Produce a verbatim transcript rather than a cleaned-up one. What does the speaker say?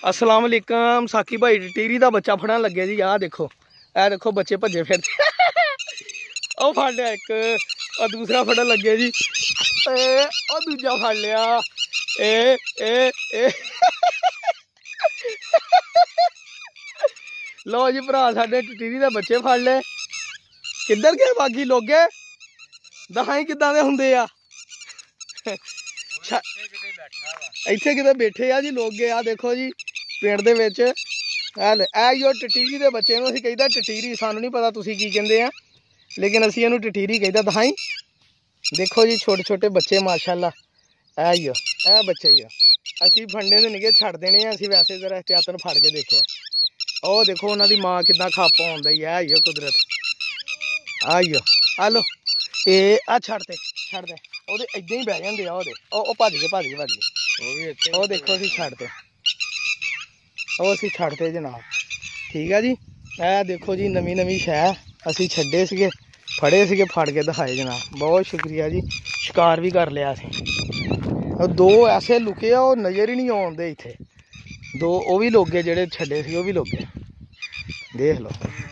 अस्सलाम वालेकुम। साकी भाई टिटरी का बच्चा फड़न लगे जी। आ देखो, ए देखो बच्चे भजे फिर ओ फड़ लिया एक, और दूसरा फड़न लगे जी। ए ओ दूजा फड़ लिया। ए ए ए लो जी भरा साडे टिटरी के बच्चे फड़ ले। किधर गए बाकी लोग? दहाई किदां दे हुंदे आ? इत्थे किते बैठे आ जी लोग। आ देखो जी पिंड दे विच ऐ टिटरी के बच्चे नूं असीं कहीदा टिटरी। सानूं नहीं पता तुसीं की कहंदे आ, लेकिन असीं इहनूं टिटरी कहीदा। दहाई देखो जी छोटे छोटे बच्चे माशाअल्लाह। ऐ ही ऐ बच्चे ही असीं फड़ने तो नहीं छड्ड देने, असीं वैसे जरा एहतियातन फड़ के देखे। ओ देखो उन्हां दी मां किदां खप आउंदी है। आई कुदरत आई आ लो ए आ छड्ड दे छड्ड दे ओहदे इदां ही बह जांदे आ। ओहदे ओ भज गए भज गए भज गए। ओ देखो असीं छड्ड दे ओ असीं छड्ड दे जनाब। ठीक है जी। ए देखो जी नवीं नवीं शै असीं छड्डे सीगे, फड़े सीगे, फड़ के दिखाए जनाब। बहुत शुक्रिया जी। शिकार भी कर लिया असीं। दो ऐसे लुके आ ओह नज़र ही नहीं आउंदे इत्थे। दो वो भी लोगे जेह्ड़े छड्डे सी, ओह भी लोगे। देख लो।